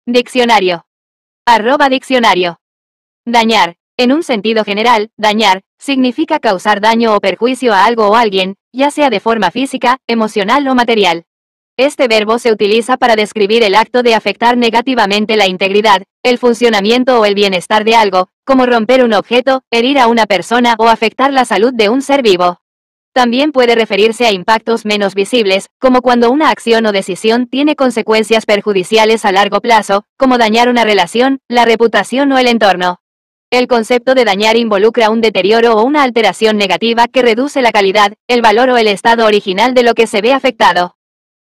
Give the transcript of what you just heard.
Diccionario. @diccionario. Dañar. En un sentido general, dañar significa causar daño o perjuicio a algo o alguien, ya sea de forma física, emocional o material. Este verbo se utiliza para describir el acto de afectar negativamente la integridad, el funcionamiento o el bienestar de algo, como romper un objeto, herir a una persona o afectar la salud de un ser vivo. También puede referirse a impactos menos visibles, como cuando una acción o decisión tiene consecuencias perjudiciales a largo plazo, como dañar una relación, la reputación o el entorno. El concepto de dañar involucra un deterioro o una alteración negativa que reduce la calidad, el valor o el estado original de lo que se ve afectado.